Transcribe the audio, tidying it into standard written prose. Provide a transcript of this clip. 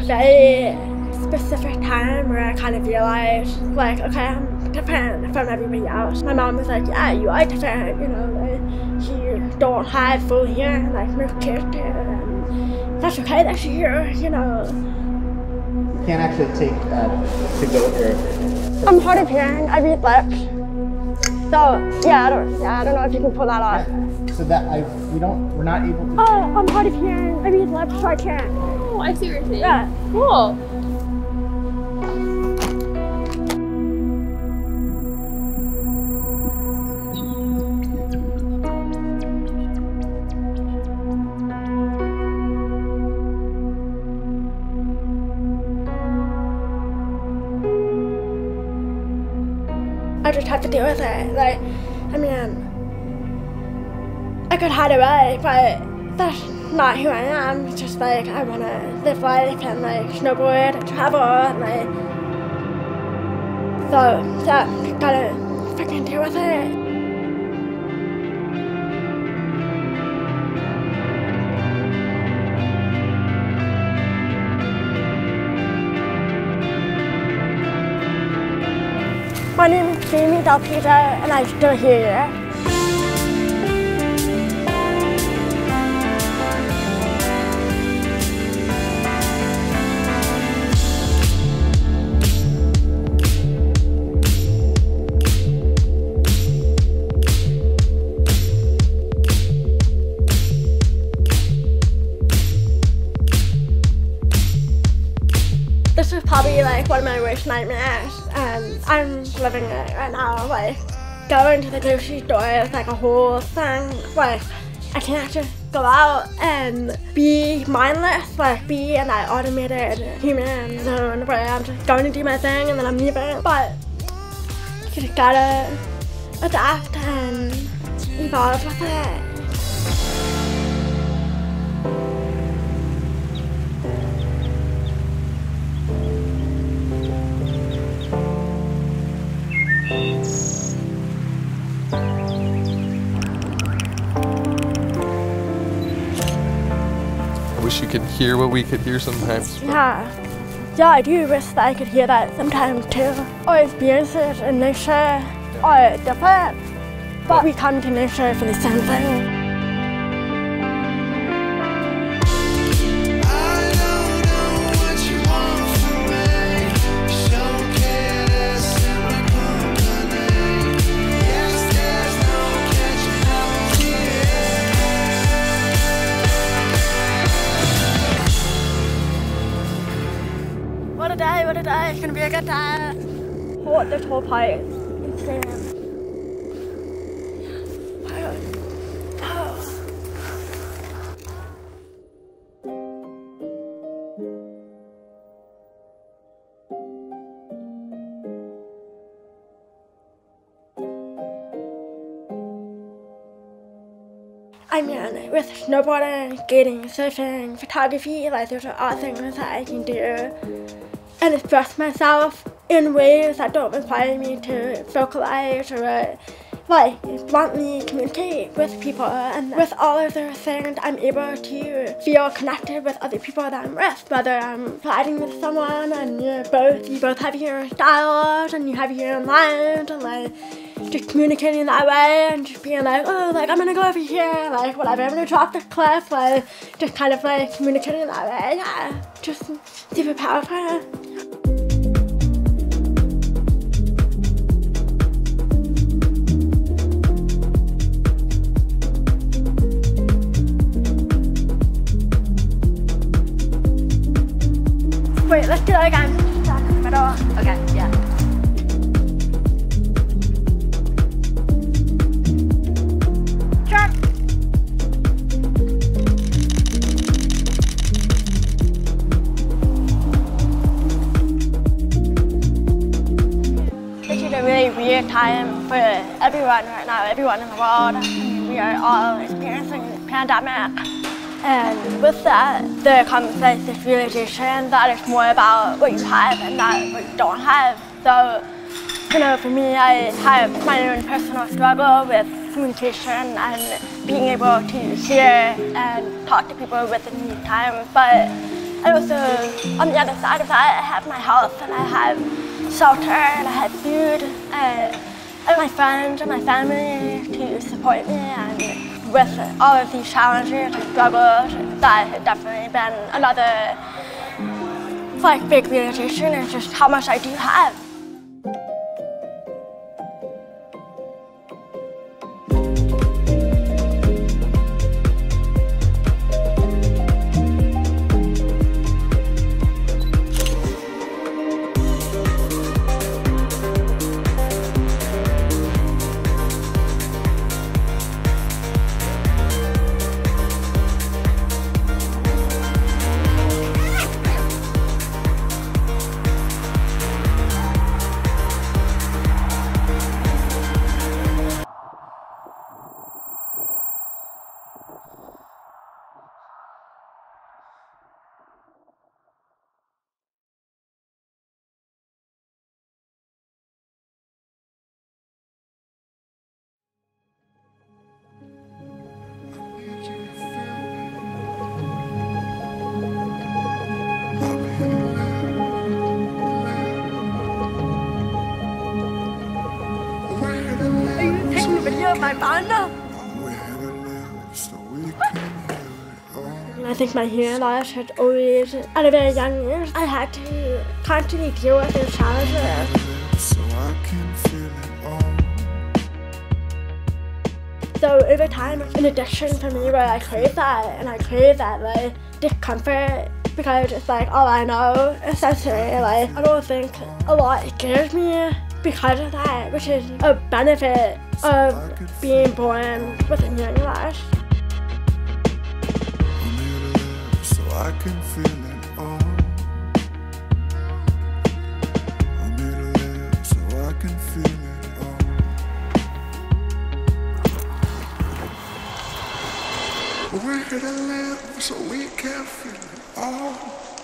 very specific time where I kind of realized, like, okay, I'm different from everybody else. My mom was like, yeah, you are different, you know, like, you don't have full hair, like, no character, and that's okay, that's you, you know. You can't actually take to go here. I'm hard of hearing, I read lips. So, yeah, I don't know if you can pull that off. Yeah. So that we're not able to. Oh, I'm hard of hearing, I read lips, so I can't. Oh, I see what you're saying. Yeah. Cool. I just have to deal with it. Like, I mean, I could hide away, but that's not who I am. It's just like, I want to live life and like snowboard and travel and like, so yeah, gotta freaking deal with it. My name is Jaime Del Pizzo, and I'm still here. This is probably like one of my worst nightmares, and I'm living it right now. Like, going to the grocery store is like a whole thing. Like, I can't just go out and be mindless, like be in that automated human zone where I'm just going to do my thing and then I'm leaving. But you just gotta adapt and evolve with it. I wish you could hear what we could hear sometimes. Yeah, I do wish that I could hear that sometimes too. Our experiences in nature are different, but we come to nature for the same thing. What a day, it's gonna be a good day. What this whole part is insane. I mean, with snowboarding, skating, surfing, photography, like those are all things that I can do and express myself in ways that don't require me to vocalize or like bluntly communicate with people. And with all of those things, I'm able to feel connected with other people that I'm with, whether I'm riding with someone and you both have your styles and you have your own lives, and like just communicating that way and just being like, oh, like I'm gonna go over here, like whatever, I'm gonna drop the cliff, like just kind of like communicating that way. Yeah, just super powerful. Wait, let's do that again. Back in the middle. Okay, yeah. Sure. This is a really weird time for everyone right now, everyone in the world. I mean, we are all experiencing a pandemic. And with that, there comes like this realization that it's more about what you have and not what you don't have. So, you know, for me, I have my own personal struggle with communication and being able to hear and talk to people with the need time. But And also, on the other side of that, I have my health, and I have shelter, and I have food, and my friends and my family to support me. And with all of these challenges and struggles, that has definitely been another big realization, is just how much I do have. My partner. I think my hearing loss had always, at a very young age, I had to constantly deal with those challenges. So over time, it's an addiction for me where I crave that, and I crave that discomfort, because it's all I know, essentially. I don't think a lot gives me because of that, which is a benefit of being born with a hearing loss. So I can feel it all. I'm here to live so I can feel it all. We're here to live so we can feel it all.